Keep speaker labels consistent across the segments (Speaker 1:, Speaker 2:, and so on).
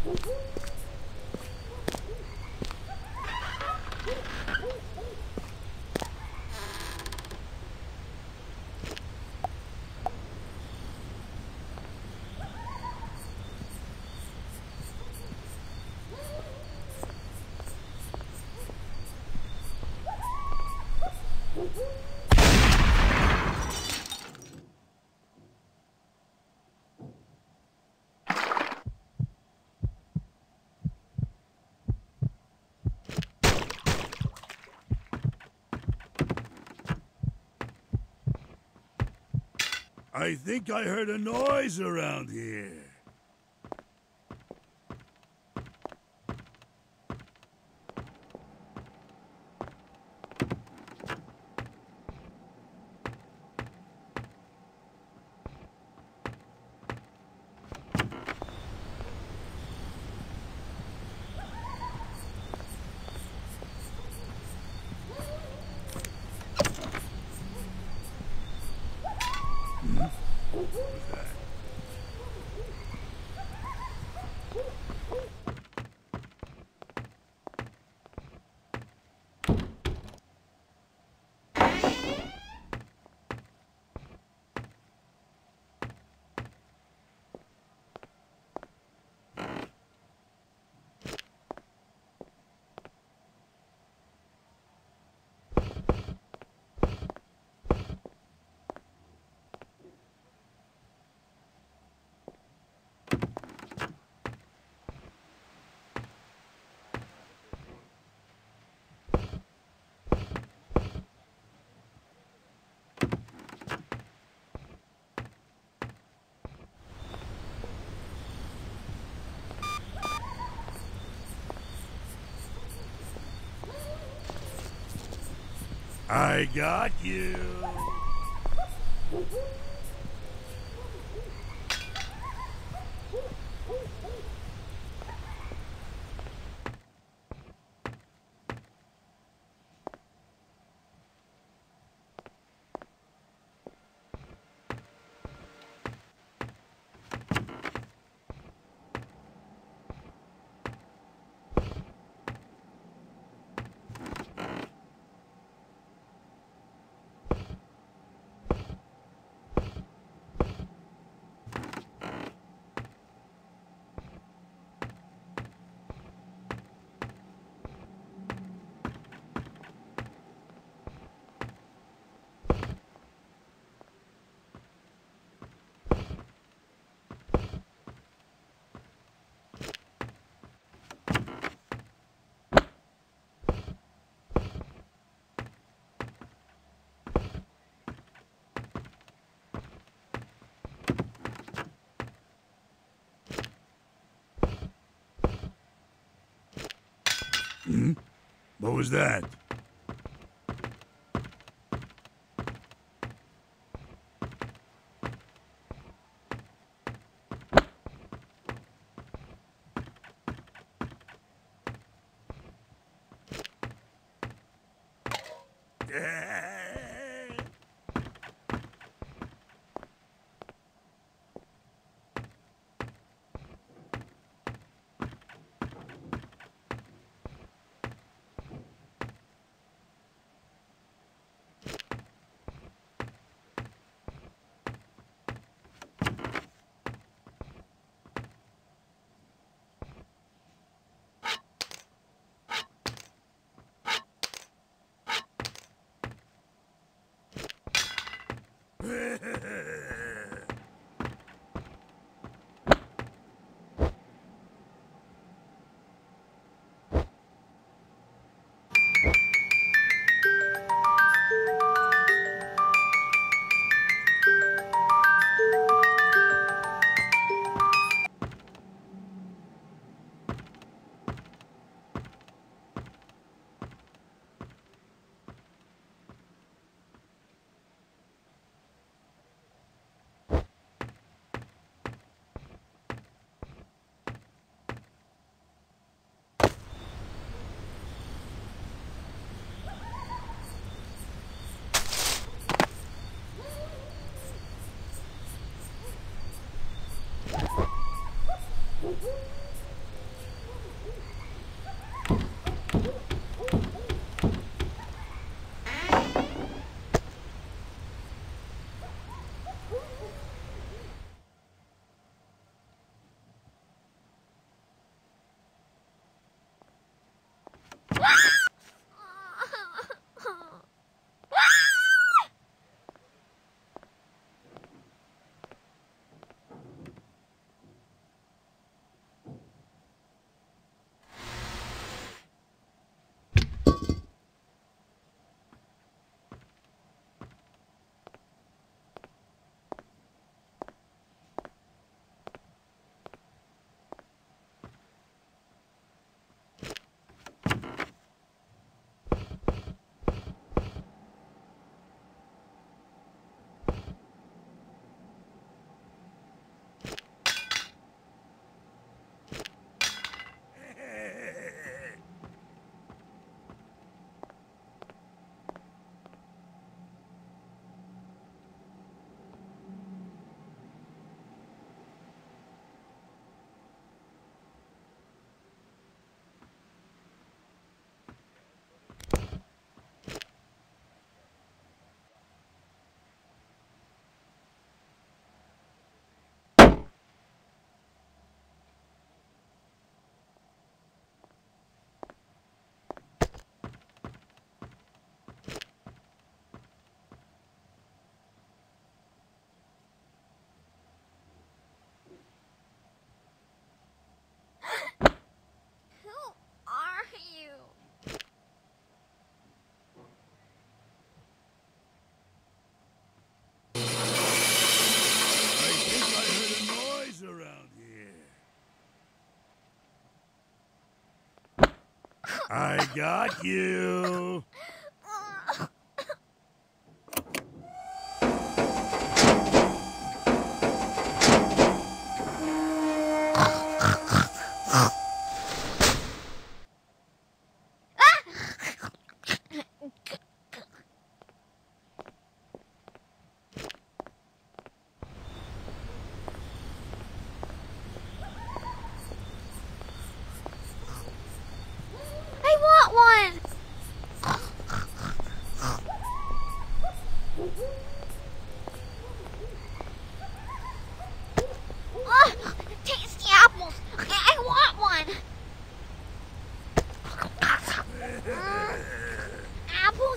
Speaker 1: I think I heard a noise around here. I got you. Hmm? What was that? I got you.
Speaker 2: I want one! Tasty apples! I want one! Apples?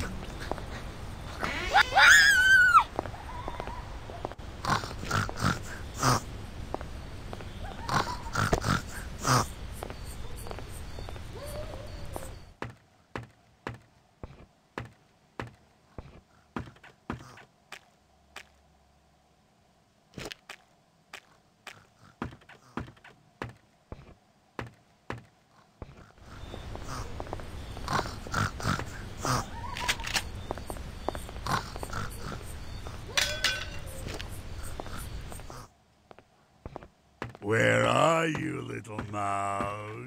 Speaker 1: Where are you, little mouse?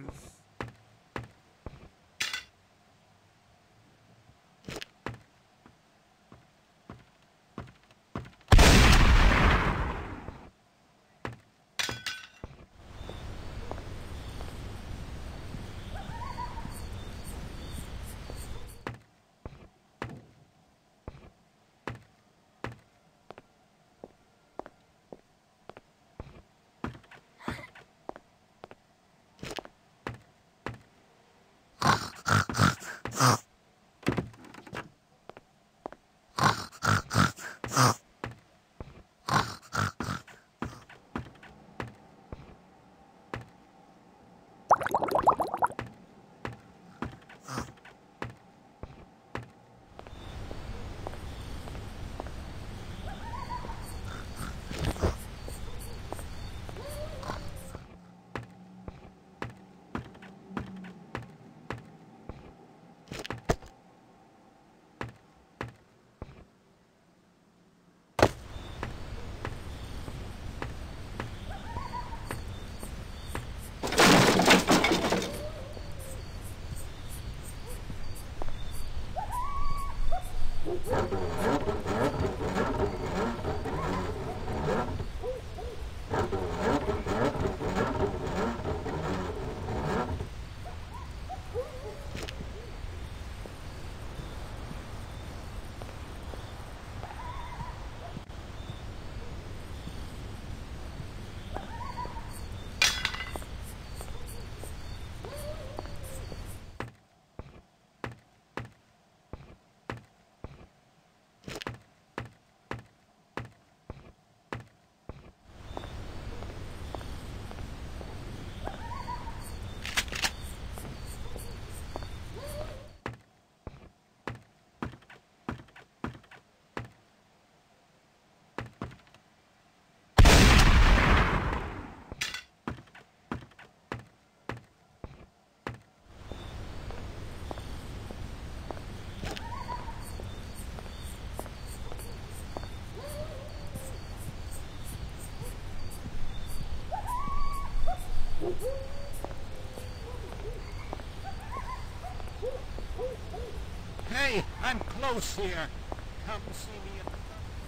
Speaker 3: Hey, I'm close here. Come see me at the...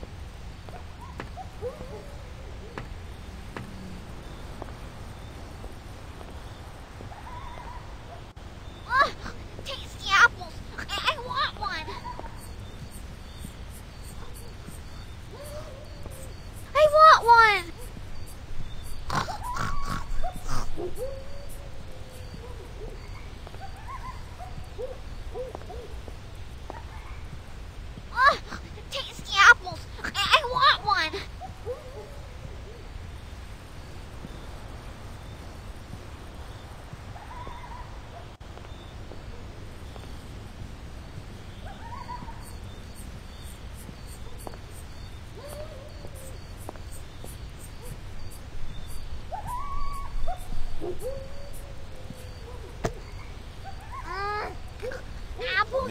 Speaker 2: Tasty apples! I want one! I want one! Tasty apples! I want one!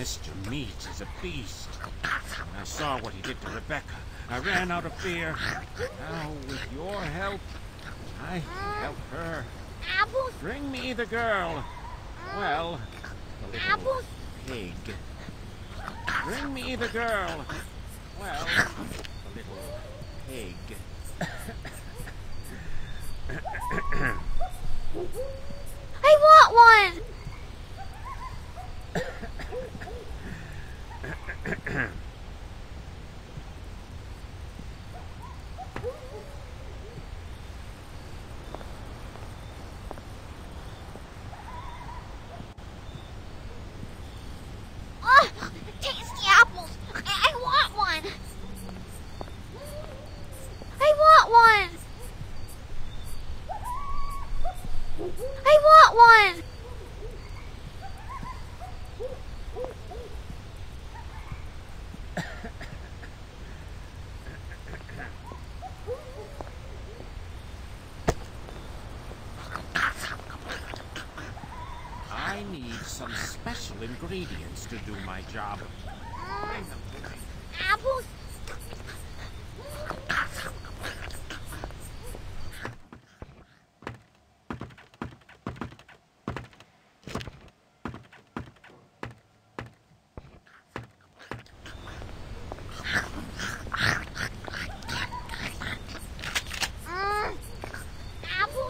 Speaker 3: Mr. Meat is a beast. I saw what he did to Rebecca. I ran out of fear. Now, with your help, I can help her.
Speaker 2: Apples?
Speaker 3: Bring me the girl. Well, the little
Speaker 2: Apples?
Speaker 3: pig. Bring me the girl. Well, the little pig.
Speaker 2: I want one! Oh, tasty apples! I want one! I want one! I want one!
Speaker 3: I need some special ingredients to do my job.
Speaker 2: Apples? Apples?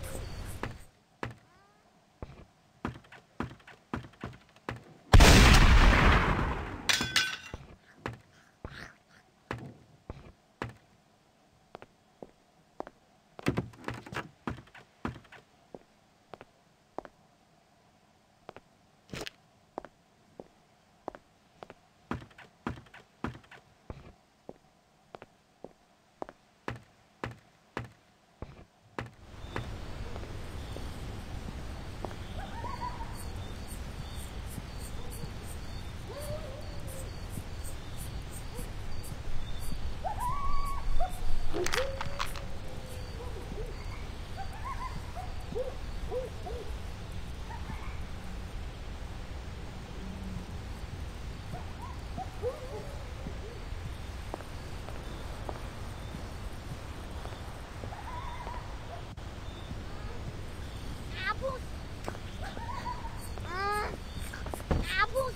Speaker 2: Apples? Apples?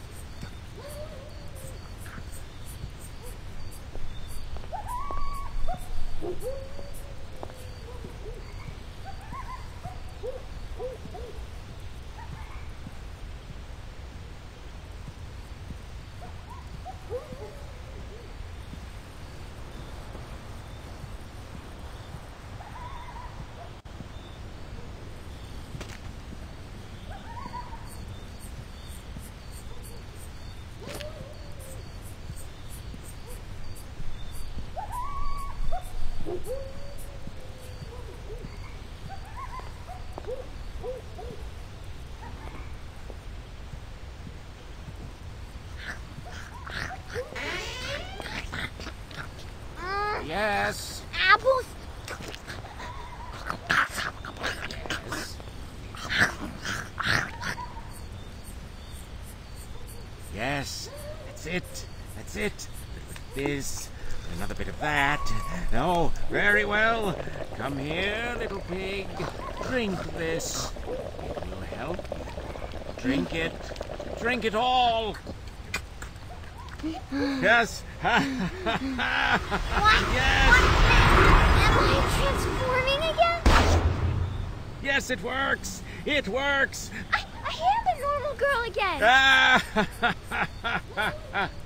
Speaker 3: Yes.
Speaker 2: Apples?
Speaker 3: Yes. That's it. That's it. A little bit of this. Another bit of that. Oh, very well. Come here, little pig. Drink this. It will help. Drink it. Drink it all. Yes.
Speaker 2: What?
Speaker 3: Yes.
Speaker 2: Am I transforming again?
Speaker 3: Yes, it works. It works.
Speaker 2: I am a normal girl again.
Speaker 3: Ah!